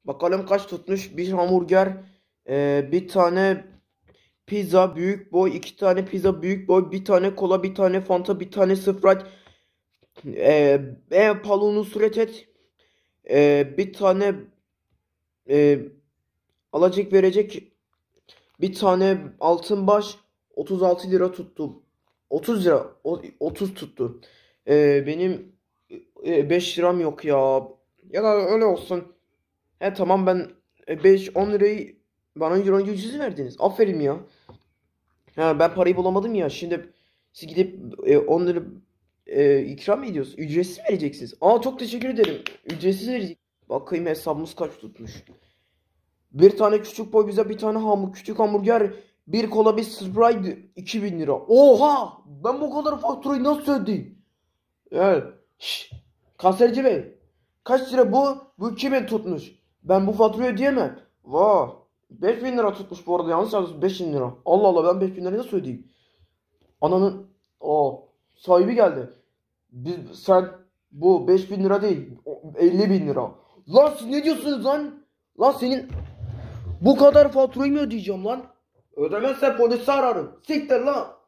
Bakalım kaç tutmuş. Bir hamburger, bir tane pizza büyük boy, iki tane pizza büyük boy, bir tane kola, bir tane Fanta, bir tane Sprite, palunu suret et, bir tane e, alacak verecek, bir tane altın baş 36 lira tuttu. 30 lira, 30 tuttu. Benim 5 liram yok ya. Ya da öyle olsun. He tamam ben 5-10 lirayı bana euro yüzsüz verdiniz. Aferin ya. Ha, ben parayı bulamadım ya. Şimdi siz gidip 10 lira ikram mı ediyorsunuz? Ücretsiz mi vereceksiniz? Aa çok teşekkür ederim. Ücretsiz verecek. Bakayım hesabımız kaç tutmuş. Bir tane küçük boy bize bir tane küçük hamburger, bir kola bir Sprite 2000 lira. Oha! Ben bu kadar faturayı nasıl ödeyeyim? Evet. Şşş. Kasiyerci bey. Kaç lira bu? Bu 2000 tutmuş. Ben bu faturayı ödeyemem. Vah. 5000 lira tutmuş bu arada. Yanlış yazmış 5000 lira. Allah Allah ben 5000 lirayı nasıl ödeyeyim? Ananın sahibi geldi. Sen bu 5000 lira değil 50 bin lira. Lan siz ne diyorsunuz lan? Lan senin bu kadar faturayı mı ödeyeceğim lan? Ödemezsen polisi ararım. Siktir lan.